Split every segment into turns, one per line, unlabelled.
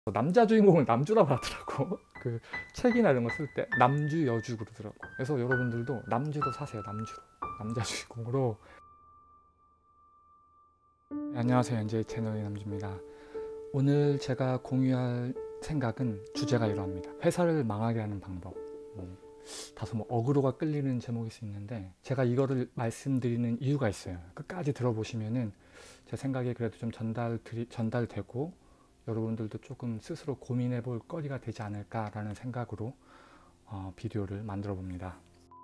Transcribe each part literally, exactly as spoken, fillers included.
남자 주인공을 남주라고 하더라고. 그 책이나 이런 거 쓸 때 남주, 여주 그러더라고. 그래서 여러분들도 남주도 사세요. 남주로. 남자 주인공으로. 네, 안녕하세요. 엔제이 채널의 남주입니다. 오늘 제가 공유할 생각은 주제가 이러합니다. 회사를 망하게 하는 방법. 뭐, 다소 뭐 어그로가 끌리는 제목일 수 있는데 제가 이거를 말씀드리는 이유가 있어요. 끝까지 들어보시면은 제 생각이 그래도 좀 전달 드리, 전달되고 여러분들도 조금 스스로 고민해 볼 거리가 되지 않을까라는 생각으로 어, 비디오를 만들어 봅니다.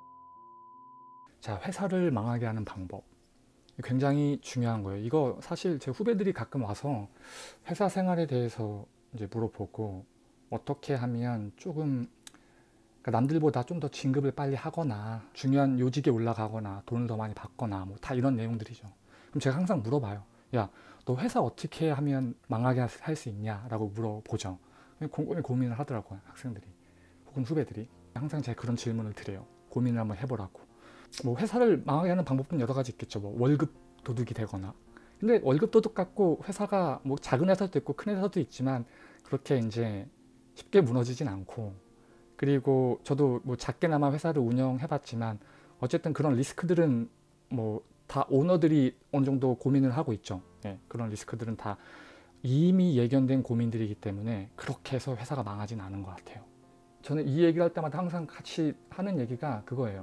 자, 회사를 망하게 하는 방법. 굉장히 중요한 거예요. 이거 사실 제 후배들이 가끔 와서 회사 생활에 대해서 이제 물어보고 어떻게 하면 조금 그러니까 남들보다 좀 더 진급을 빨리 하거나 중요한 요직에 올라가거나 돈을 더 많이 받거나 뭐 다 이런 내용들이죠. 그럼 제가 항상 물어봐요. 야, 너 회사 어떻게 하면 망하게 할 수 있냐라고 물어보죠. 곰곰이 고민을 하더라고요. 학생들이 혹은 후배들이. 항상 제가 그런 질문을 드려요. 고민을 한번 해보라고. 뭐 회사를 망하게 하는 방법은 여러 가지 있겠죠. 뭐 월급 도둑이 되거나. 근데 월급 도둑 갖고 회사가 뭐 작은 회사도 있고 큰 회사도 있지만 그렇게 이제 쉽게 무너지진 않고, 그리고 저도 뭐 작게나마 회사를 운영해봤지만 어쨌든 그런 리스크들은 뭐 다 오너들이 어느 정도 고민을 하고 있죠. 예, 그런 리스크들은 다 이미 예견된 고민들이기 때문에 그렇게 해서 회사가 망하진 않은 것 같아요. 저는 이 얘기를 할 때마다 항상 같이 하는 얘기가 그거예요.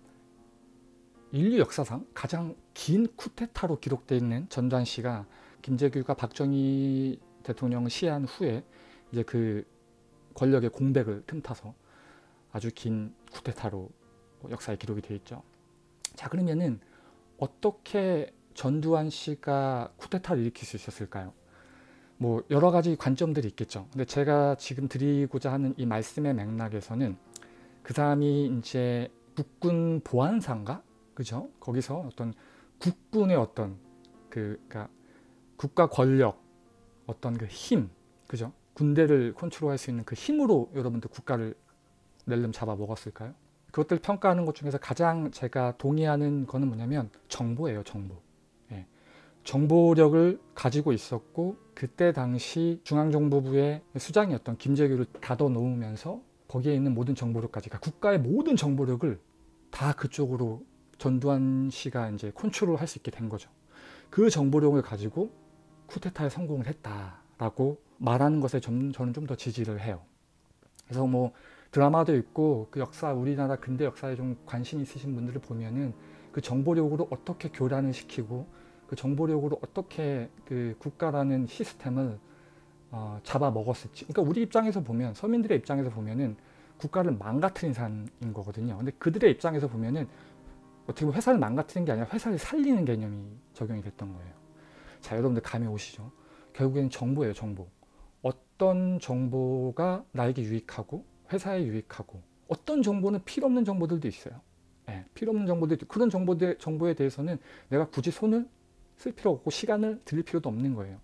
인류 역사상 가장 긴 쿠데타로 기록되어 있는 전두환씨가 김재규가 박정희 대통령을 시해한 후에 이제 그 권력의 공백을 틈타서 아주 긴 쿠데타로 역사에 기록이 되어 있죠. 자, 그러면은 어떻게 전두환 씨가 쿠데타를 일으킬 수 있었을까요? 뭐 여러 가지 관점들이 있겠죠. 근데 제가 지금 드리고자 하는 이 말씀의 맥락에서는 그 사람이 이제 국군 보안사인가? 그죠? 거기서 어떤 국군의 어떤 그 그러니까 국가 권력, 어떤 그 힘, 그죠? 군대를 컨트롤할 수 있는 그 힘으로 여러분들 국가를 낼름 잡아먹었을까요? 그것들 평가하는 것 중에서 가장 제가 동의하는 거는 뭐냐면 정보예요. 정보. 예. 정보력을 가지고 있었고 그때 당시 중앙정보부의 수장이었던 김재규를 가둬 놓으면서 거기에 있는 모든 정보력까지, 그러니까 국가의 모든 정보력을 다 그쪽으로 전두환 씨가 이제 컨트롤 할 수 있게 된 거죠. 그 정보력을 가지고 쿠데타에 성공을 했다라고 말하는 것에 좀, 저는 좀 더 지지를 해요. 그래서 뭐 드라마도 있고 그 역사, 우리나라 근대 역사에 좀 관심 있으신 분들을 보면은 그 정보력으로 어떻게 교란을 시키고 그 정보력으로 어떻게 그 국가라는 시스템을 어, 잡아먹었을지. 그러니까 우리 입장에서 보면, 서민들의 입장에서 보면은 국가를 망가뜨린 사람인 거거든요. 근데 그들의 입장에서 보면은 어떻게 보면 회사를 망가뜨리는 게 아니라 회사를 살리는 개념이 적용이 됐던 거예요. 자, 여러분들 감이 오시죠? 결국에는 정보예요. 정보. 어떤 정보가 나에게 유익하고 회사에 유익하고, 어떤 정보는 필요 없는 정보들도 있어요. 예, 필요 없는 정보들, 그런 정보들, 정보에 대해서는 내가 굳이 손을 쓸 필요 없고 시간을 들일 필요도 없는 거예요.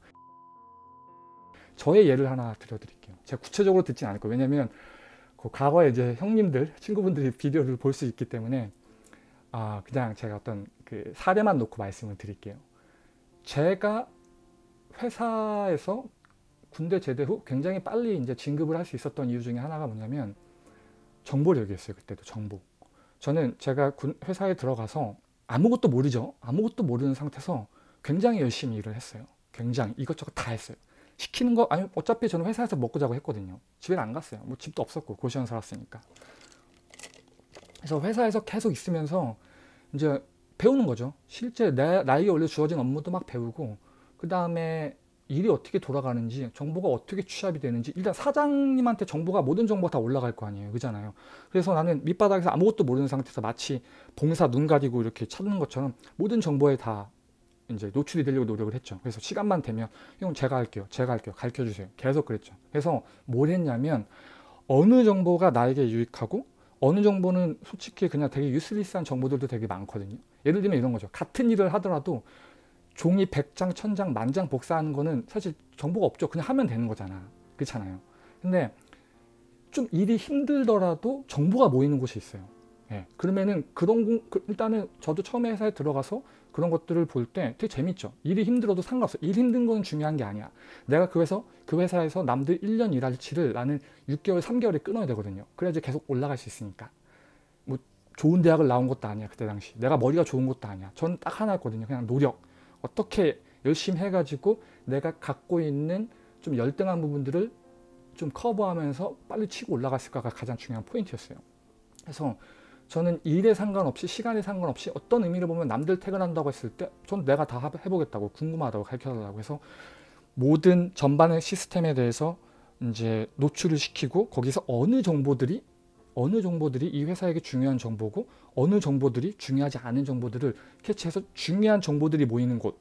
저의 예를 하나 들려드릴게요. 제가 구체적으로 듣진 않을 거예요. 왜냐면 그 과거에 이제 형님들, 친구분들이 비디오를 볼 수 있기 때문에 아, 그냥 제가 어떤 그 사례만 놓고 말씀을 드릴게요. 제가 회사에서 군대 제대 후 굉장히 빨리 이제 진급을 할 수 있었던 이유 중에 하나가 뭐냐면 정보력이었어요. 그때도 정보. 저는 제가 군, 회사에 들어가서 아무것도 모르죠. 아무것도 모르는 상태에서 굉장히 열심히 일을 했어요. 굉장히 이것저것 다 했어요. 시키는 거, 아니 어차피 저는 회사에서 먹고 자고 했거든요. 집에는 안 갔어요. 뭐 집도 없었고 고시원 살았으니까. 그래서 회사에서 계속 있으면서 이제 배우는 거죠. 실제 내, 나에게 원래 주어진 업무도 막 배우고, 그 다음에 일이 어떻게 돌아가는지, 정보가 어떻게 취합이 되는지, 일단 사장님한테 정보가, 모든 정보가 다 올라갈 거 아니에요. 그잖아요. 그래서 나는 밑바닥에서 아무것도 모르는 상태에서 마치 봉사 눈 가리고 이렇게 찾는 것처럼 모든 정보에 다 이제 노출이 되려고 노력을 했죠. 그래서 시간만 되면 형 제가 할게요. 제가 할게요. 가르쳐 주세요. 계속 그랬죠. 그래서 뭘 했냐면 어느 정보가 나에게 유익하고 어느 정보는 솔직히 그냥 되게 유슬리스한 정보들도 되게 많거든요. 예를 들면 이런 거죠. 같은 일을 하더라도 종이 백 장, 천 장, 만 장 복사하는 거는 사실 정보가 없죠. 그냥 하면 되는 거잖아. 그렇잖아요. 근데 좀 일이 힘들더라도 정보가 모이는 곳이 있어요. 예, 그러면은 그런 공- 그- 일단은 저도 처음에 회사에 들어가서 그런 것들을 볼 때 되게 재밌죠. 일이 힘들어도 상관없어. 일 힘든 건 중요한 게 아니야. 내가 그 회사 그 회사에서 남들 일 년 일할 치를 나는 육 개월, 삼 개월에 끊어야 되거든요. 그래야지 계속 올라갈 수 있으니까. 뭐 좋은 대학을 나온 것도 아니야. 그때 당시 내가 머리가 좋은 것도 아니야. 저는 딱 하나였거든요. 그냥 노력. 어떻게 열심히 해가지고 내가 갖고 있는 좀 열등한 부분들을 좀 커버하면서 빨리 치고 올라갔을까가 가장 중요한 포인트였어요. 그래서 저는 일에 상관없이 시간에 상관없이 어떤 의미를 보면 남들 퇴근한다고 했을 때 전 내가 다 해보겠다고, 궁금하다고, 가르쳐달라고 해서 모든 전반의 시스템에 대해서 이제 노출을 시키고, 거기서 어느 정보들이 어느 정보들이 이 회사에게 중요한 정보고 어느 정보들이 중요하지 않은 정보들을 캐치해서 중요한 정보들이 모이는 곳,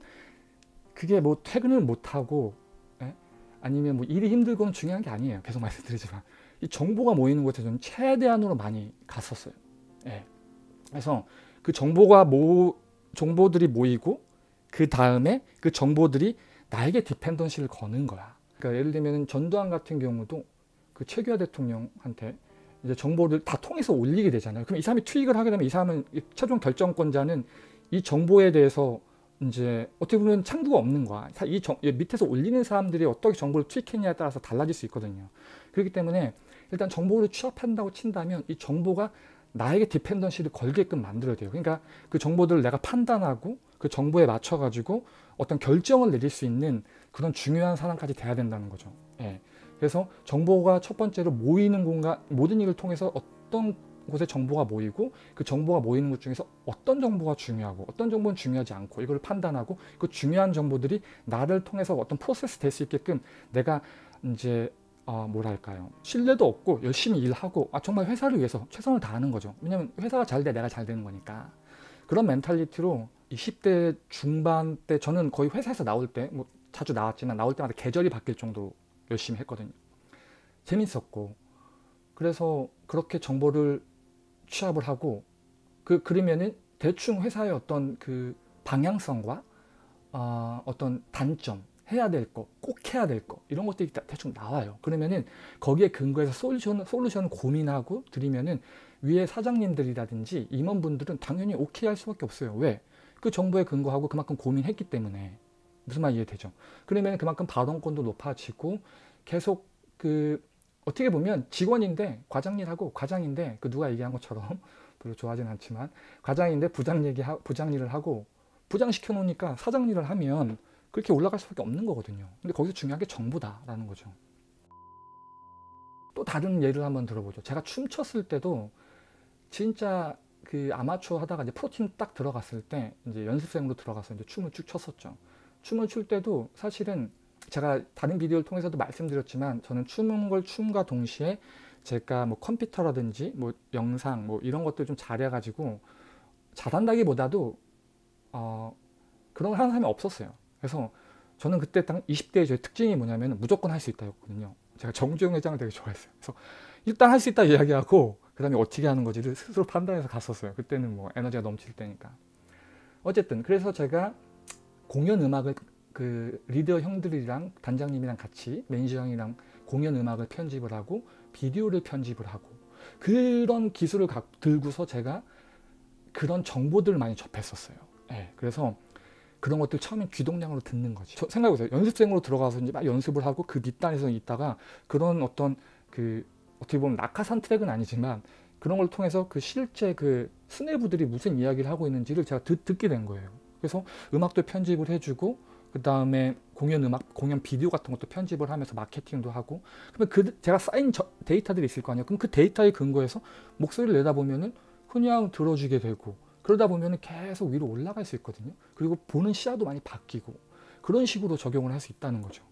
그게 뭐 퇴근을 못하고 예? 아니면 뭐 일이 힘들고는 중요한 게 아니에요. 계속 말씀드리지만 이 정보가 모이는 곳에 저는 최대한으로 많이 갔었어요. 예. 그래서 그 정보가 모 정보들이 모이고 그 다음에 그 정보들이 나에게 디펜던시를 거는 거야. 그러니까 예를 들면 전두환 같은 경우도 그 최규하 대통령한테 이제 정보를 다 통해서 올리게 되잖아요. 그럼 이 사람이 투입을 하게 되면 이 사람은 최종 결정권자는 이 정보에 대해서 이제 어떻게 보면 창구가 없는 거야. 이 정, 밑에서 올리는 사람들이 어떻게 정보를 투입했냐에 따라서 달라질 수 있거든요. 그렇기 때문에 일단 정보를 취합한다고 친다면 이 정보가 나에게 디펜던시를 걸게끔 만들어야 돼요. 그러니까 그 정보들을 내가 판단하고 그 정보에 맞춰 가지고 어떤 결정을 내릴 수 있는 그런 중요한 사람까지 돼야 된다는 거죠. 예. 그래서 정보가 첫 번째로 모이는 공간, 모든 일을 통해서 어떤 곳에 정보가 모이고 그 정보가 모이는 것 중에서 어떤 정보가 중요하고 어떤 정보는 중요하지 않고 이걸 판단하고 그 중요한 정보들이 나를 통해서 어떤 프로세스 될 수 있게끔 내가 이제 어, 뭐랄까요, 신뢰도 없고 열심히 일하고 아, 정말 회사를 위해서 최선을 다하는 거죠. 왜냐면 회사가 잘 돼 내가 잘 되는 거니까. 그런 멘탈리티로 이십 대 중반 때 저는 거의 회사에서 나올 때 뭐 자주 나왔지만 나올 때마다 계절이 바뀔 정도로 열심히 했거든요. 재밌었고 그래서 그렇게 정보를 취합을 하고 그 그러면은 대충 회사의 어떤 그 방향성과 어, 어떤 단점, 해야 될 거, 꼭 해야 될 거 이런 것들이 대충 나와요. 그러면은 거기에 근거해서 솔루션, 솔루션 고민하고 드리면은 위에 사장님들이라든지 임원분들은 당연히 오케이 할 수밖에 없어요. 왜? 그 정보에 근거하고 그만큼 고민했기 때문에. 무슨 말 이해되죠? 그러면 그만큼 발언권도 높아지고 계속 그 어떻게 보면 직원인데 과장 일하고 과장인데 그 누가 얘기한 것처럼 별로 좋아하진 않지만 과장인데 부장 얘기 부장 일을 하고 부장 시켜 놓으니까 사장 일을 하면 그렇게 올라갈 수밖에 없는 거거든요. 근데 거기서 중요한 게 정보다라는 거죠. 또 다른 예를 한번 들어보죠. 제가 춤췄을 때도 진짜 그 아마추어 하다가 이제 프로팀 딱 들어갔을 때 이제 연습생으로 들어가서 이제 춤을 쭉 췄었죠. 춤을 출 때도 사실은 제가 다른 비디오를 통해서도 말씀드렸지만 저는 추는 걸 춤과 동시에 제가 뭐 컴퓨터라든지 뭐 영상 뭐 이런 것들 좀 잘해가지고 잘한다기보다도 어 그런 거 하는 사람이 없었어요. 그래서 저는 그때 딱 이십 대의 제 특징이 뭐냐면 무조건 할 수 있다였거든요. 제가 정주영 회장을 되게 좋아했어요. 그래서 일단 할 수 있다 이야기하고 그 다음에 어떻게 하는 거지를 스스로 판단해서 갔었어요. 그때는 뭐 에너지가 넘칠 때니까. 어쨌든 그래서 제가 공연 음악을 그 리더 형들이랑 단장님이랑 같이 매니저 형이랑 공연 음악을 편집을 하고 비디오를 편집을 하고 그런 기술을 가, 들고서 제가 그런 정보들을 많이 접했었어요. 네, 그래서 그런 것들 처음엔 귀동냥으로 듣는 거지. 생각해보세요. 연습생으로 들어가서 이제 막 연습을 하고 그 밑단에서 있다가 그런 어떤 그 어떻게 보면 낙하산 트랙은 아니지만 그런 걸 통해서 그 실제 그 수뇌부들이 무슨 이야기를 하고 있는지를 제가 듣, 듣게 된 거예요. 그래서 음악도 편집을 해주고 그 다음에 공연 음악, 공연 비디오 같은 것도 편집을 하면서 마케팅도 하고 그러면 그 제가 쌓인 저, 데이터들이 있을 거 아니에요. 그럼 그 데이터에 근거해서 목소리를 내다 보면은 그냥 들어주게 되고 그러다 보면은 계속 위로 올라갈 수 있거든요. 그리고 보는 시야도 많이 바뀌고 그런 식으로 적용을 할 수 있다는 거죠.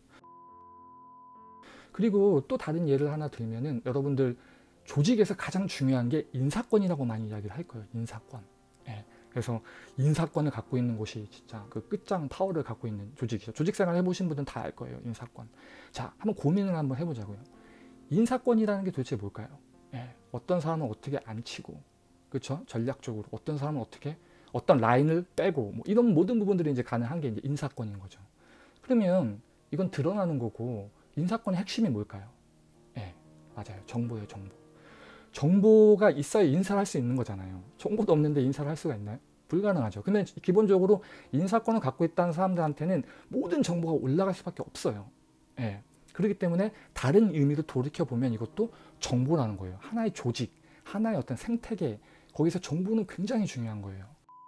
그리고 또 다른 예를 하나 들면은 여러분들 조직에서 가장 중요한 게 인사권이라고 많이 이야기를 할 거예요. 인사권. 예. 그래서 인사권을 갖고 있는 곳이 진짜 그 끝장 파워를 갖고 있는 조직이죠. 조직 생활 해보신 분들은 다 알 거예요. 인사권. 자, 한번 고민을 한번 해보자고요. 인사권이라는 게 도대체 뭘까요? 예. 어떤 사람은 어떻게 앉히고, 그렇죠? 전략적으로 어떤 사람은 어떻게 어떤 라인을 빼고 뭐 이런 모든 부분들이 이제 가능한 게 이제 인사권인 거죠. 그러면 이건 드러나는 거고 인사권의 핵심이 뭘까요? 예, 맞아요. 정보예요, 정보. 정보가 있어야 인사를 할 수 있는 거잖아요. 정보도 없는데 인사를 할 수가 있나요? 불가능하죠. 근데 기본적으로 인사권을 갖고 있다는 사람들한테는 모든 정보가 올라갈 수밖에 없어요. 예. 그렇기 때문에 다른 의미로 돌이켜보면 이것도 정보라는 거예요. 하나의 조직, 하나의 어떤 생태계, 거기서 정보는 굉장히 중요한 거예요.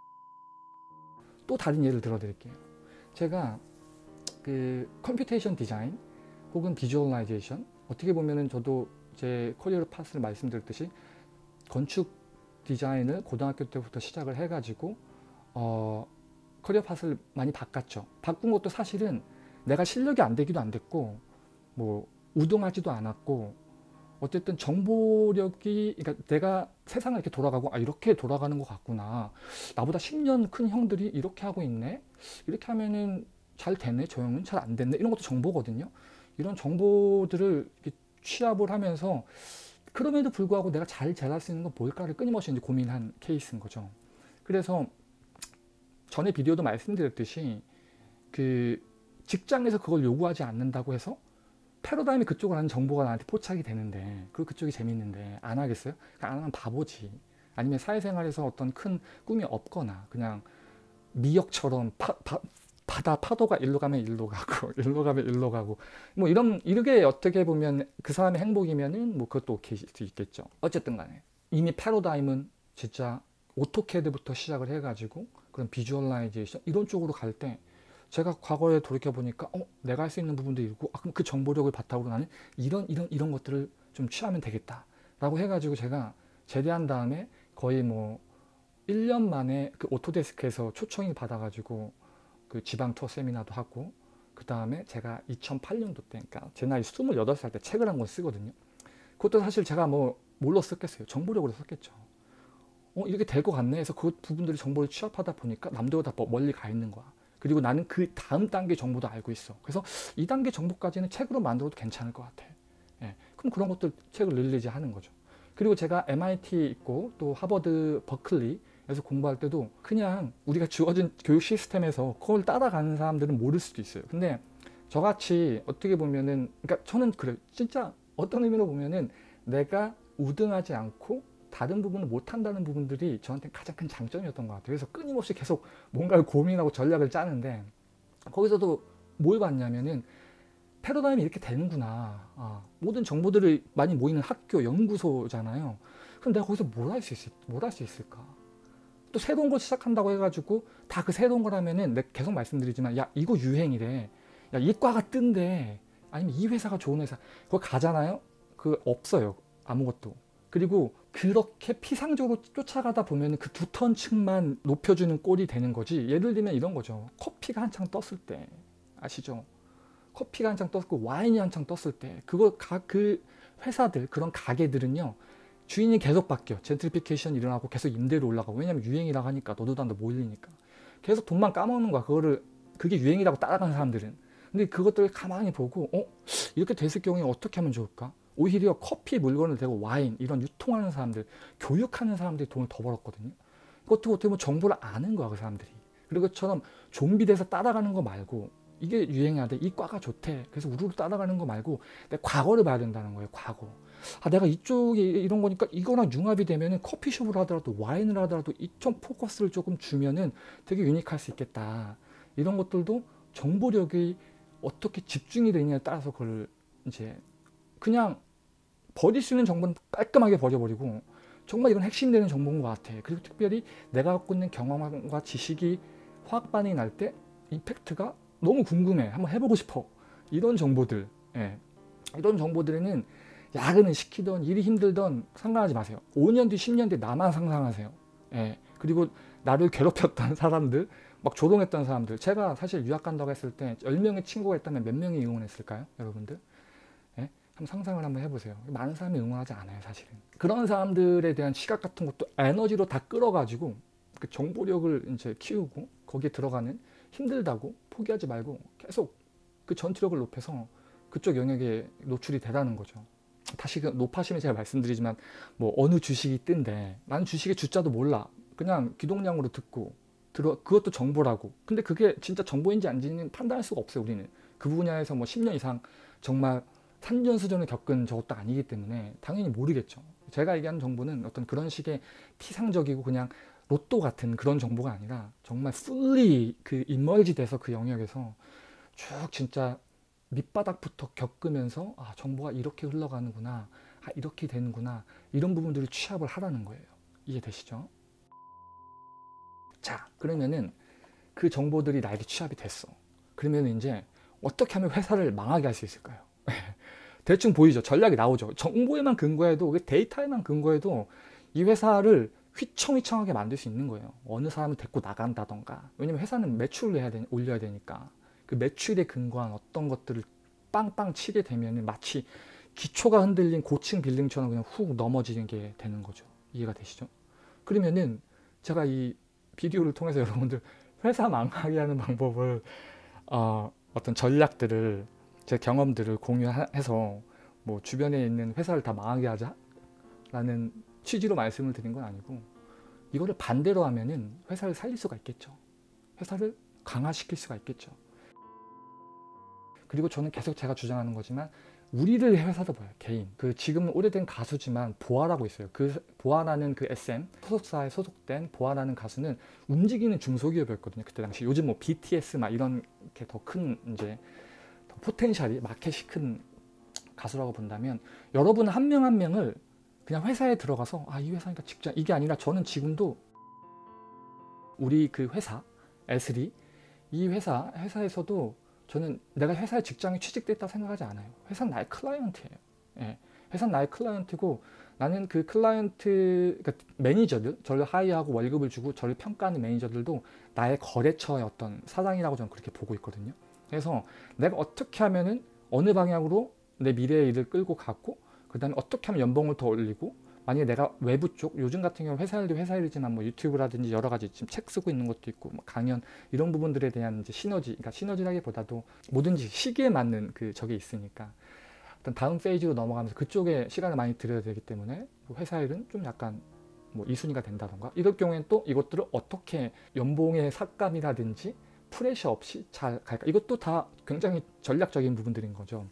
또 다른 예를 들어 드릴게요. 제가 그 컴퓨테이션 디자인 혹은 비주얼라이제이션, 어떻게 보면은 저도 제 커리어 파스를 말씀드렸듯이 건축 디자인을 고등학교 때부터 시작을 해가지고 어, 커리어 파스를 많이 바꿨죠. 바꾼 것도 사실은 내가 실력이 안 되기도 안 됐고 뭐 우등하지도 않았고, 어쨌든 정보력이, 그러니까 내가 세상을 이렇게 돌아가고 아 이렇게 돌아가는 것 같구나, 나보다 십 년 큰 형들이 이렇게 하고 있네, 이렇게 하면은 잘 되네, 저 형은 잘 안 됐네, 이런 것도 정보거든요. 이런 정보들을 이렇게 취합을 하면서 그럼에도 불구하고 내가 잘 잘할 수 있는 건 뭘까를 끊임없이 이제 고민한 케이스인 거죠. 그래서 전에 비디오도 말씀드렸듯이 그 직장에서 그걸 요구하지 않는다고 해서 패러다임이 그쪽을 하는 정보가 나한테 포착이 되는데, 그리고 그쪽이 재밌는데 안 하겠어요? 안 하면 바보지. 아니면 사회생활에서 어떤 큰 꿈이 없거나 그냥 미역처럼 파, 파, 바다 파도가 일로 가면 일로 가고 일로 가면 일로 가고 뭐 이런, 이렇게 어떻게 보면 그 사람의 행복이면은 뭐 그것도 오케이일 수 있겠죠. 어쨌든 간에 이미 패러다임은 진짜 오토캐드부터 시작을 해가지고 그런 비주얼라이제이션 이런 쪽으로 갈 때, 제가 과거에 돌이켜보니까 어, 내가 할 수 있는 부분도 있고, 아, 그럼 그 정보력을 바탕으로 나는 이런 이런 이런 것들을 좀 취하면 되겠다 라고 해가지고 제가 제대한 다음에 거의 뭐 일 년 만에 그 오토데스크에서 초청이 받아가지고 그 지방 투어 세미나도 하고, 그 다음에 제가 이천팔 년도 때, 그러니까 제 나이 스물여덟 살 때 책을 한 권 쓰거든요. 그것도 사실 제가 뭐 뭘로 썼겠어요? 정보력으로 썼겠죠. 어, 이렇게 될 것 같네 해서 그 부분들이 정보를 취합하다 보니까 남들보다 멀리 가 있는 거야. 그리고 나는 그 다음 단계 정보도 알고 있어. 그래서 이 단계 정보까지는 책으로 만들어도 괜찮을 것 같아. 예, 그럼 그런 것들 책을 릴리즈 하는 거죠. 그리고 제가 엠아이티 있고 또 하버드 버클리에서 공부할 때도 그냥 우리가 주어진 교육 시스템에서 그걸 따라가는 사람들은 모를 수도 있어요. 근데 저같이 어떻게 보면은, 그러니까 저는 그래요. 진짜 어떤 의미로 보면은 내가 우등하지 않고 다른 부분을 못한다는 부분들이 저한테 가장 큰 장점이었던 것 같아요. 그래서 끊임없이 계속 뭔가를 고민하고 전략을 짜는데, 거기서도 뭘 봤냐면은 패러다임이 이렇게 되는구나. 아, 모든 정보들이 많이 모이는 학교, 연구소잖아요. 그럼 내가 거기서 뭘 할 수 있을, 뭘 할 수 있을까? 또 새로운 걸 시작한다고 해가지고 다 그 새로운 걸 하면은 내가 계속 말씀드리지만, 야, 이거 유행이래. 야, 이 과가 뜬대. 아니면 이 회사가 좋은 회사. 그거 가잖아요? 그 없어요. 아무것도. 그리고 그렇게 피상적으로 쫓아가다 보면 그 두터운 층만 높여주는 꼴이 되는 거지. 예를 들면 이런 거죠. 커피가 한창 떴을 때, 아시죠? 커피가 한창 떴고 와인이 한창 떴을 때, 그거 가, 그 회사들, 그런 가게들은요, 주인이 계속 바뀌어. 젠트리피케이션 일어나고 계속 임대료 올라가고. 왜냐면 유행이라고 하니까, 너도 나도 몰리니까 계속 돈만 까먹는 거야. 그거를, 그게 유행이라고 따라가는 사람들은. 근데 그것들을 가만히 보고, 어? 이렇게 됐을 경우에 어떻게 하면 좋을까? 오히려 커피 물건을 대고 와인, 이런 유통하는 사람들, 교육하는 사람들이 돈을 더 벌었거든요. 그것도 어떻게 보면 정보를 아는 거야, 그 사람들이. 그리고 그처럼 좀비 돼서 따라가는 거 말고, 이게 유행해야 돼, 이 과가 좋대, 그래서 우르르 따라가는 거 말고 내 과거를 봐야 된다는 거예요. 과거. 아, 내가 이쪽이 이런 거니까 이거랑 융합이 되면은 커피숍을 하더라도 와인을 하더라도 이쪽 포커스를 조금 주면은 되게 유니크할 수 있겠다. 이런 것들도 정보력이 어떻게 집중이 되느냐에 따라서 그걸 이제 그냥 버릴 수 있는 정보는 깔끔하게 버려버리고, 정말 이건 핵심되는 정보인 것 같아. 그리고 특별히 내가 갖고 있는 경험과 지식이 화학 반응이 날 때 임팩트가 너무 궁금해, 한번 해보고 싶어, 이런 정보들, 예. 이런 정보들에는 야근을 시키던 일이 힘들던 상관하지 마세요. 오 년 뒤, 십 년 뒤 나만 상상하세요. 예. 그리고 나를 괴롭혔던 사람들, 막 조롱했던 사람들, 제가 사실 유학 간다고 했을 때 열 명의 친구가 있다면 몇 명이 응원했을까요, 여러분들? 예? 한번 상상을 한번 해보세요. 많은 사람이 응원하지 않아요, 사실은. 그런 사람들에 대한 시각 같은 것도 에너지로 다 끌어가지고 그 정보력을 이제 키우고, 거기에 들어가는, 힘들다고 포기하지 말고 계속 그 전투력을 높여서 그쪽 영역에 노출이 되라는 거죠. 다시 그 높아심에 제가 말씀드리지만, 뭐 어느 주식이 뜬대, 나는 주식의 주자도 몰라, 그냥 기동량으로 듣고 들어, 그것도 정보라고. 근데 그게 진짜 정보인지 아닌지는 판단할 수가 없어요. 우리는 그 분야에서 뭐 십 년 이상 정말 산전수전을 겪은 저것도 아니기 때문에 당연히 모르겠죠. 제가 얘기하는 정보는 어떤 그런 식의 피상적이고 그냥 로또 같은 그런 정보가 아니라 정말 fully 그 임머지 돼서 그 영역에서 쭉 진짜 밑바닥부터 겪으면서 아 정보가 이렇게 흘러가는구나, 아 이렇게 되는구나, 이런 부분들을 취합을 하라는 거예요. 이해되시죠? 자, 그러면은 그 정보들이 나에게 취합이 됐어. 그러면 이제 어떻게 하면 회사를 망하게 할 수 있을까요? 대충 보이죠? 전략이 나오죠. 정보에만 근거해도, 데이터에만 근거해도 이 회사를 휘청휘청하게 만들 수 있는 거예요. 어느 사람을 데리고 나간다던가. 왜냐면 회사는 매출을 해야 되, 올려야 되니까. 그 매출에 근거한 어떤 것들을 빵빵 치게 되면 마치 기초가 흔들린 고층 빌딩처럼 그냥 훅 넘어지는 게 되는 거죠. 이해가 되시죠? 그러면은 제가 이 비디오를 통해서 여러분들 회사 망하게 하는 방법을 어, 어떤 전략들을 제 경험들을 공유해서 뭐 주변에 있는 회사를 다 망하게 하자 라는 취지로 말씀을 드린 건 아니고, 이거를 반대로 하면은 회사를 살릴 수가 있겠죠. 회사를 강화시킬 수가 있겠죠. 그리고 저는 계속 제가 주장하는 거지만 우리를 회사도 봐요. 개인. 그 지금은 오래된 가수지만 보아라고 있어요. 그 보아라는 그 에스엠 소속사에 소속된 보아라는 가수는 움직이는 중소기업이었거든요. 그때 당시. 요즘 뭐 비티에스 막 이런 게 더 큰 이제 더 포텐셜이 마켓이 큰 가수라고 본다면, 여러분 한 명 한 명을 그냥 회사에 들어가서 아 이 회사니까 직장, 이게 아니라 저는 지금도 우리 그 회사 에스리 이 회사 회사에서도 저는 내가 회사에 직장에 취직됐다 생각하지 않아요. 회사는 나의 클라이언트예요. 예, 회사는 나의 클라이언트고 나는 그 클라이언트 그러니까 매니저들, 저를 하이하고 월급을 주고 저를 평가하는 매니저들도 나의 거래처의 어떤 사장이라고 저는 그렇게 보고 있거든요. 그래서 내가 어떻게 하면은 어느 방향으로 내 미래의 일을 끌고 가고, 그 다음에 어떻게 하면 연봉을 더 올리고, 만약에 내가 외부 쪽, 요즘 같은 경우 회사 일도 회사 일이지만 뭐 유튜브라든지 여러 가지 지금 책 쓰고 있는 것도 있고 뭐 강연 이런 부분들에 대한 이제 시너지, 그러니까 시너지라기보다도 뭐든지 시기에 맞는 그 적이 있으니까 어떤 다음 페이지로 넘어가면서 그쪽에 시간을 많이 들여야 되기 때문에 회사 일은 좀 약간 뭐 이순위가 된다던가, 이럴 경우에는 또 이것들을 어떻게 연봉의 삭감이라든지 프레셔 없이 잘 갈까, 이것도 다 굉장히 전략적인 부분들인 거죠.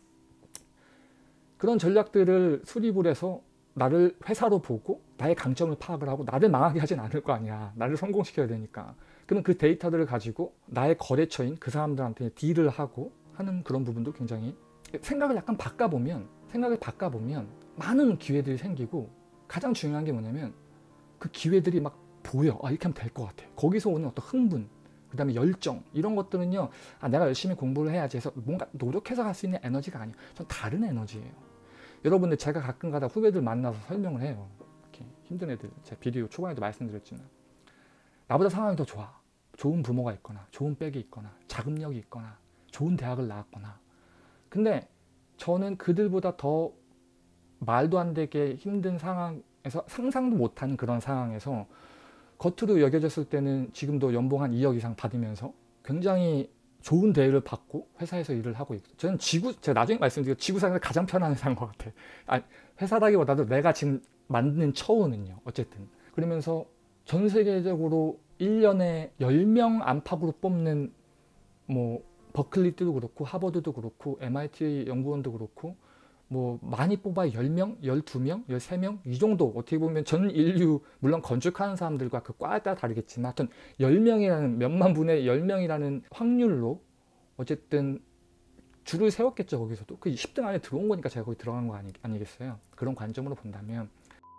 그런 전략들을 수립을 해서 나를 회사로 보고 나의 강점을 파악을 하고 나를 망하게 하진 않을 거 아니야. 나를 성공시켜야 되니까. 그러면 그 데이터들을 가지고 나의 거래처인 그 사람들한테 딜을 하고 하는 그런 부분도 굉장히, 생각을 약간 바꿔보면 생각을 바꿔보면 많은 기회들이 생기고, 가장 중요한 게 뭐냐면 그 기회들이 막 보여. 아 이렇게 하면 될 것 같아. 거기서 오는 어떤 흥분, 그 다음에 열정, 이런 것들은요, 아 내가 열심히 공부를 해야지 해서 뭔가 노력해서 갈 수 있는 에너지가 아니에요. 전 다른 에너지예요. 여러분들 제가 가끔 가다 후배들 만나서 설명을 해요. 이렇게 힘든 애들, 제 비디오 초반에도 말씀드렸지만 나보다 상황이 더 좋아. 좋은 부모가 있거나 좋은 백이 있거나 자금력이 있거나 좋은 대학을 나왔거나, 근데 저는 그들보다 더 말도 안 되게 힘든 상황에서, 상상도 못하는 그런 상황에서 겉으로 여겨졌을 때는 지금도 연봉 한 이억 이상 받으면서 굉장히 좋은 대우를 받고 회사에서 일을 하고 있고, 저는 지구, 제가 나중에 말씀드리고 지구상에서 가장 편한 회사인 것 같아요. 아니, 회사라기보다도 내가 지금 만드는 처우는요. 어쨌든 그러면서 전 세계적으로 일 년에 열 명 안팎으로 뽑는 뭐 버클리도 그렇고 하버드도 그렇고 엠아이티 연구원도 그렇고 뭐 많이 뽑아야 열 명, 열두 명, 열세 명 이 정도, 어떻게 보면 전 인류, 물론 건축하는 사람들과 그 과에 따라 다르겠지만 하여튼 열 명이라는, 몇만 분의 열 명이라는 확률로 어쨌든 줄을 세웠겠죠. 거기서도 그 십 등 안에 들어온 거니까 제가 거기 들어간 거 아니, 아니겠어요. 그런 관점으로 본다면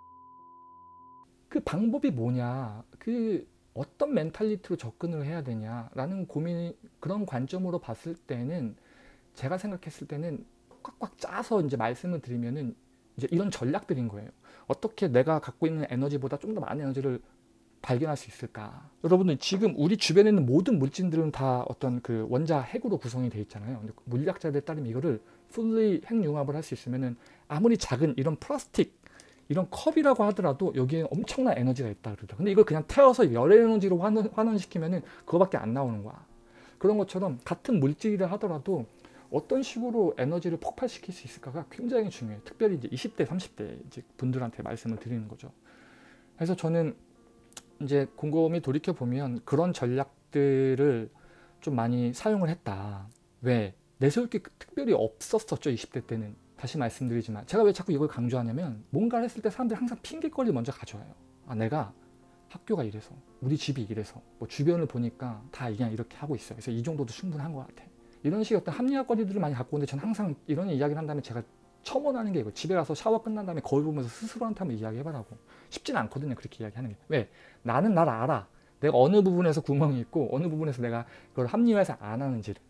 그 방법이 뭐냐, 그 어떤 멘탈리티로 접근을 해야 되냐라는 고민, 그런 관점으로 봤을 때는 제가 생각했을 때는 꽉꽉 짜서 이제 말씀을 드리면은 이제 이런 전략들인 거예요. 어떻게 내가 갖고 있는 에너지보다 좀 더 많은 에너지를 발견할 수 있을까? 여러분들 지금 우리 주변에 있는 모든 물질들은 다 어떤 그 원자 핵으로 구성이 되어 있잖아요. 근데 물리학자들에 따르면 이거를 fully 핵융합을 할 수 있으면은 아무리 작은 이런 플라스틱, 이런 컵이라고 하더라도 여기에 엄청난 에너지가 있다 그러죠. 근데 이걸 그냥 태워서 열 에너지로 환원, 환원시키면은 그거밖에 안 나오는 거야. 그런 것처럼 같은 물질이라 하더라도 어떤 식으로 에너지를 폭발시킬 수 있을까가 굉장히 중요해요. 특별히 이제 이십 대, 삼십 대 이제 분들한테 말씀을 드리는 거죠. 그래서 저는 이제 곰곰이 돌이켜 보면 그런 전략들을 좀 많이 사용을 했다. 왜? 내세울 게 특별히 없었었죠. 이십 대 때는. 다시 말씀드리지만 제가 왜 자꾸 이걸 강조하냐면 뭔가를 했을 때 사람들이 항상 핑계거리 먼저 가져와요. 아, 내가 학교가 이래서, 우리 집이 이래서, 뭐 주변을 보니까 다 그냥 이렇게 하고 있어요. 그래서 이 정도도 충분한 것 같아. 이런 식의 어떤 합리화거리들을 많이 갖고 오는데 저는 항상 이런 이야기를 한다면 제가 첨언하는 게 이거, 집에 가서 샤워 끝난 다음에 거울 보면서 스스로한테 한번 이야기해봐라고. 쉽진 않거든요, 그렇게 이야기하는 게. 왜? 나는 나를 알아. 내가 어느 부분에서 구멍이 있고 어느 부분에서 내가 그걸 합리화해서 안 하는지를.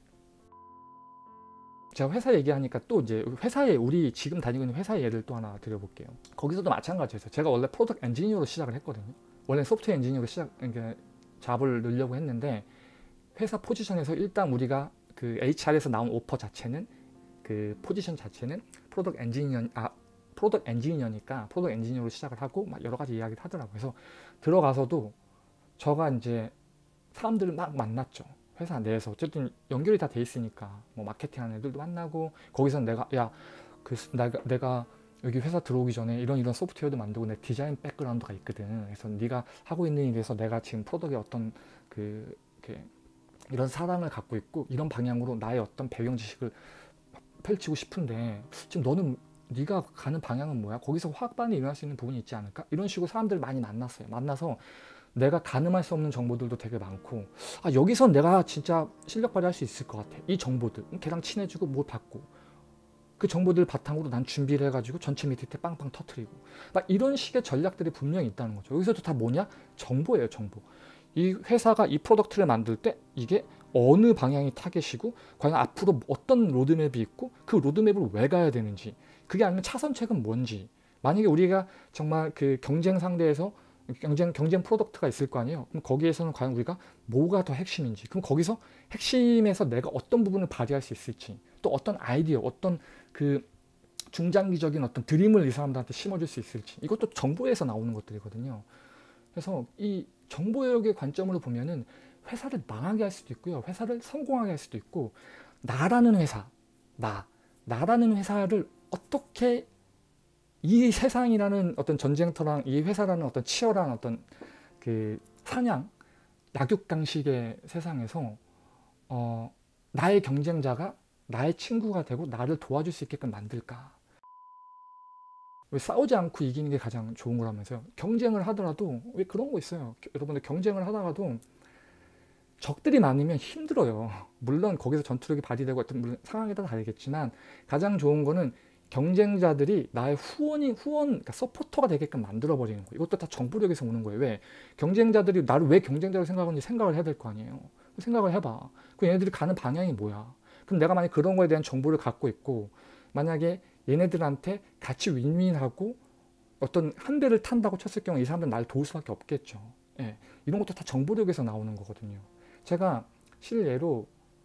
제가 회사 얘기하니까 또 이제 회사에, 우리 지금 다니고 있는 회사 예를 또 하나 드려볼게요. 거기서도 마찬가지였어요. 제가 원래 프로덕트 엔지니어로 시작을 했거든요. 원래 소프트웨어 엔지니어로 시작, 그러니까 잡을 넣으려고 했는데 회사 포지션에서 일단 우리가 그 에이치알에서 나온 오퍼 자체는, 그 포지션 자체는 프로덕트 엔지니어, 아 프로덕트 엔지니어니까 프로덕트 엔지니어로 시작을 하고 막 여러 가지 이야기를 하더라고요. 그래서 들어가서도 저가 이제 사람들을 막 만났죠. 회사 내에서 어쨌든 연결이 다 돼 있으니까 뭐 마케팅하는 애들도 만나고, 거기서 내가 야 그 내가 내가 여기 회사 들어오기 전에 이런 이런 소프트웨어도 만들고 내 디자인 백그라운드가 있거든. 그래서 네가 하고 있는 일에서 내가 지금 프로덕트의 어떤 그 이렇게 이런 사랑을 갖고 있고 이런 방향으로 나의 어떤 배경 지식을 펼치고 싶은데 지금 너는 네가 가는 방향은 뭐야? 거기서 화학반이 일어날 수 있는 부분이 있지 않을까? 이런 식으로 사람들을 많이 만났어요. 만나서 내가 가늠할 수 없는 정보들도 되게 많고, 아 여기서 내가 진짜 실력 발휘할 수 있을 것 같아. 이 정보들 걔랑 친해지고 뭘 받고 그 정보들 바탕으로 난 준비를 해가지고 전체 미팅 때 빵빵 터트리고 막 이런 식의 전략들이 분명히 있다는 거죠. 여기서도 다 뭐냐? 정보예요, 정보. 이 회사가 이 프로덕트를 만들 때 이게 어느 방향이 타겟이고 과연 앞으로 어떤 로드맵이 있고 그 로드맵을 왜 가야 되는지, 그게 아니면 차선책은 뭔지. 만약에 우리가 정말 그 경쟁 상대에서 경쟁, 경쟁 프로덕트가 있을 거 아니에요. 그럼 거기에서는 과연 우리가 뭐가 더 핵심인지, 그럼 거기서 핵심에서 내가 어떤 부분을 발휘할 수 있을지, 또 어떤 아이디어, 어떤 그 중장기적인 어떤 드림을 이 사람들한테 심어줄 수 있을지, 이것도 정보에서 나오는 것들이거든요. 그래서 이 정보역의 관점으로 보면은 회사를 망하게 할 수도 있고요, 회사를 성공하게 할 수도 있고, 나라는 회사, 나, 나라는 회사를 어떻게 이 세상이라는 어떤 전쟁터랑 이 회사라는 어떤 치열한 어떤 그 사냥, 약육강식의 세상에서 어, 나의 경쟁자가 나의 친구가 되고 나를 도와줄 수 있게끔 만들까? 왜 싸우지 않고 이기는 게 가장 좋은 거라면서요. 경쟁을 하더라도 왜 그런 거 있어요. 여러분들 경쟁을 하다가도 적들이 많으면 힘들어요. 물론 거기서 전투력이 발휘되고 어떤 물론 상황에 따라 다르겠지만 가장 좋은 거는 경쟁자들이 나의 후원이 후원, 그러니까 서포터가 되게끔 만들어 버리는 거예요. 이것도 다 정보력에서 오는 거예요. 왜? 경쟁자들이 나를 왜 경쟁자로 생각하는지 생각을 해야 될 거 아니에요. 생각을 해봐. 그 얘네들이 가는 방향이 뭐야? 그럼 내가 만약 그런 거에 대한 정보를 갖고 있고, 만약에 얘네들한테 같이 윈윈하고 어떤 한 배를 탄다고 쳤을 경우 이 사람들은 나를 도울 수밖에 없겠죠. 예. 이런 것도 다 정보력에서 나오는 거거든요. 제가 실례로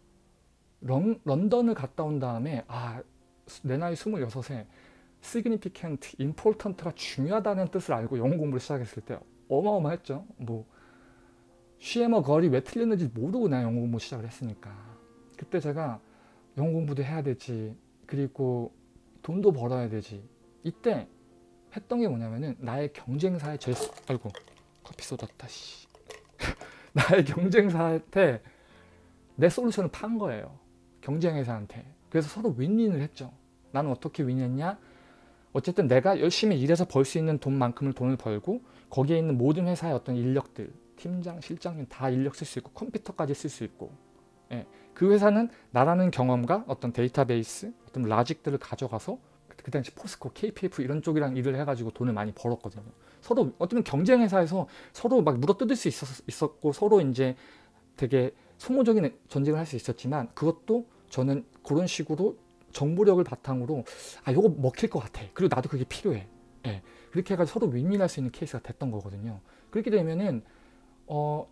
런, 런던을 갔다 온 다음에 아, 내 나이 스물여섯에 significant, important가 중요하다는 뜻을 알고 영어 공부를 시작했을 때 어마어마했죠. 뭐 쉬에머 걸이 왜 틀렸는지 모르고 나 영어 공부 시작을 했으니까. 그때 제가 영어 공부도 해야 되지, 그리고 돈도 벌어야 되지. 이때 했던 게 뭐냐면은 나의 경쟁사에 제일, 아이고 커피 쏟았다 씨. 나의 경쟁사한테 내 솔루션을 판 거예요. 경쟁회사한테. 그래서 서로 윈윈을 했죠. 나는 어떻게 윈했냐? 어쨌든 내가 열심히 일해서 벌 수 있는 돈만큼을 돈을 벌고, 거기에 있는 모든 회사의 어떤 인력들, 팀장, 실장님 다 인력 쓸 수 있고 컴퓨터까지 쓸 수 있고, 예. 그 회사는 나라는 경험과 어떤 데이터베이스, 어떤 라직들을 가져가서 그 당시 포스코, 케이피에프 이런 쪽이랑 일을 해가지고 돈을 많이 벌었거든요. 서로 어쩌면 경쟁회사에서 서로 막 물어뜯을 수 있었, 있었고 서로 이제 되게 소모적인 전쟁을 할 수 있었지만, 그것도 저는 그런 식으로 정보력을 바탕으로 아 이거 먹힐 것 같아, 그리고 나도 그게 필요해, 예. 그렇게 해가지고 서로 윈윈할 수 있는 케이스가 됐던 거거든요. 그렇게 되면은 어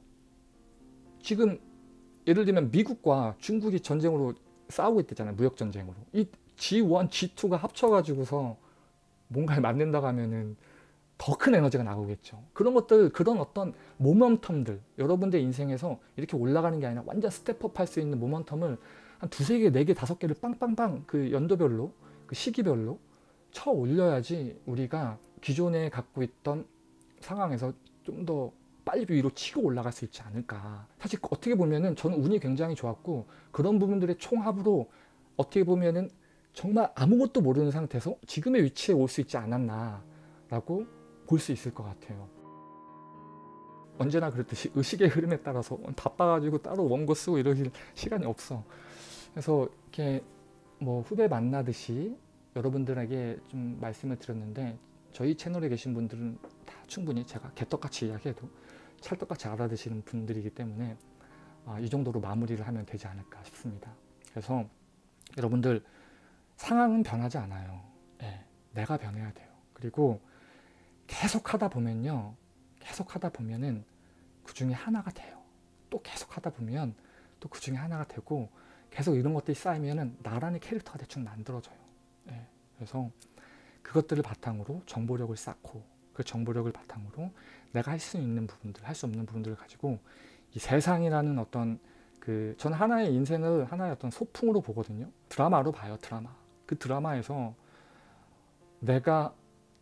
지금 예를 들면 미국과 중국이 전쟁으로 싸우고 있댔잖아요. 무역 전쟁으로. 이 지 원, 지 투가 합쳐가지고서 뭔가를 만든다고 하면은 더 큰 에너지가 나오겠죠. 그런 것들, 그런 어떤 모멘텀들, 여러분들 인생에서 이렇게 올라가는 게 아니라 완전 스텝업 할 수 있는 모멘텀을 한 두세 개, 네 개, 다섯 개를 빵빵빵 그 연도별로, 그 시기별로 쳐 올려야지 우리가 기존에 갖고 있던 상황에서 좀 더 빨리 위로 치고 올라갈 수 있지 않을까. 사실 어떻게 보면은 저는 운이 굉장히 좋았고, 그런 부분들의 총합으로 어떻게 보면은 정말 아무것도 모르는 상태에서 지금의 위치에 올 수 있지 않았나 라고 볼 수 있을 것 같아요. 언제나 그렇듯이 의식의 흐름에 따라서 바빠가지고 따로 원고 쓰고 이러실 시간이 없어. 그래서 이렇게 뭐 후배 만나듯이 여러분들에게 좀 말씀을 드렸는데, 저희 채널에 계신 분들은 다 충분히 제가 개떡같이 이야기해도 찰떡같이 알아듣시는 분들이기 때문에 아, 이 정도로 마무리를 하면 되지 않을까 싶습니다. 그래서 여러분들, 상황은 변하지 않아요. 예, 내가 변해야 돼요. 그리고 계속 하다 보면요, 계속 하다 보면은 그 중에 하나가 돼요. 또 계속 하다 보면 또 그 중에 하나가 되고, 계속 이런 것들이 쌓이면은 나라는 캐릭터가 대충 만들어져요. 예, 그래서 그것들을 바탕으로 정보력을 쌓고, 그 정보력을 바탕으로 내가 할 수 있는 부분들, 할 수 없는 부분들을 가지고 이 세상이라는 어떤 그, 저는 하나의 인생을 하나의 어떤 소풍으로 보거든요. 드라마로 봐요, 드라마. 그 드라마에서 내가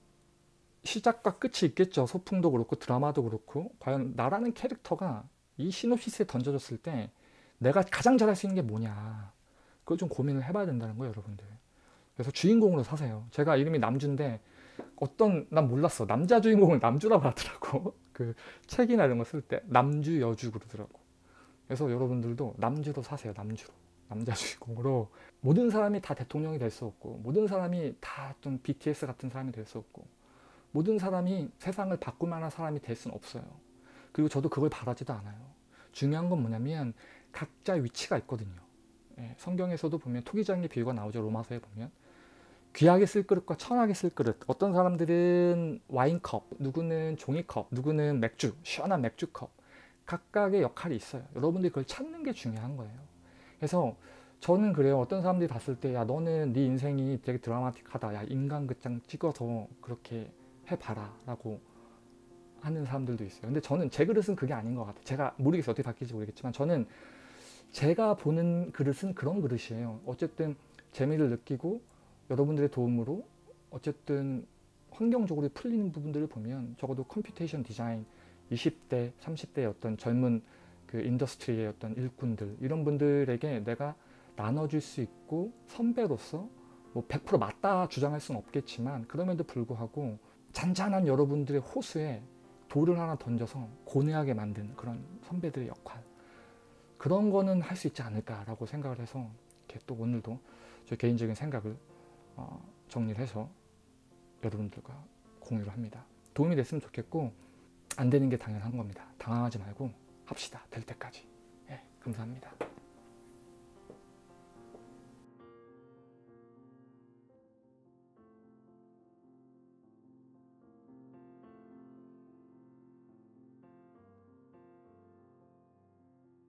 시작과 끝이 있겠죠. 소풍도 그렇고 드라마도 그렇고. 과연 나라는 캐릭터가 이 시놉시스에 던져졌을 때 내가 가장 잘할 수 있는 게 뭐냐, 그걸 좀 고민을 해봐야 된다는 거예요, 여러분들. 그래서 주인공으로 사세요. 제가 이름이 남주인데, 어떤, 난 몰랐어, 남자 주인공을 남주라고 하더라고. 그 책이나 이런 거 쓸 때 남주, 여주 그러더라고. 그래서 여러분들도 남주로 사세요. 남주로, 남자 주인공으로. 모든 사람이 다 대통령이 될 수 없고, 모든 사람이 다 좀 비티에스 같은 사람이 될 수 없고, 모든 사람이 세상을 바꿀 만한 사람이 될 수는 없어요. 그리고 저도 그걸 바라지도 않아요. 중요한 건 뭐냐면 각자 위치가 있거든요. 예, 성경에서도 보면 토기장의 비유가 나오죠. 로마서에 보면 귀하게 쓸 그릇과 천하게 쓸 그릇. 어떤 사람들은 와인컵, 누구는 종이컵, 누구는 맥주, 시원한 맥주컵. 각각의 역할이 있어요. 여러분들이 그걸 찾는 게 중요한 거예요. 그래서 저는 그래요. 어떤 사람들이 봤을 때, 야, 너는 네 인생이 되게 드라마틱하다, 야, 인간극장 찍어서 그렇게 해봐라 라고 하는 사람들도 있어요. 근데 저는 제 그릇은 그게 아닌 것 같아요. 제가 모르겠어요. 어떻게 바뀔지 모르겠지만, 저는 제가 보는 그릇은 그런 그릇이에요. 어쨌든 재미를 느끼고 여러분들의 도움으로 어쨌든 환경적으로 풀리는 부분들을 보면, 적어도 컴퓨테이션 디자인 이십 대, 삼십 대의 어떤 젊은 그 인더스트리의 어떤 일꾼들, 이런 분들에게 내가 나눠줄 수 있고, 선배로서 뭐 백 퍼센트 맞다 주장할 수는 없겠지만, 그럼에도 불구하고 잔잔한 여러분들의 호수에 돌을 하나 던져서 고뇌하게 만든 그런 선배들의 역할, 그런 거는 할 수 있지 않을까라고 생각을 해서 이렇게 또 오늘도 저 개인적인 생각을 어, 정리를 해서 여러분들과 공유를 합니다. 도움이 됐으면 좋겠고, 안 되는 게 당연한 겁니다. 당황하지 말고 합시다. 될 때까지. 예, 감사합니다.